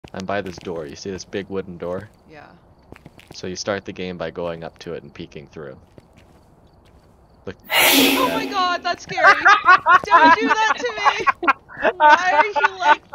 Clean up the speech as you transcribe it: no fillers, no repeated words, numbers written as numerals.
I'm by this door. You see this big wooden door? Yeah. So you start the game by going up to it and peeking through. Look. Oh my god, that's scary! Don't do that to me! Why are you like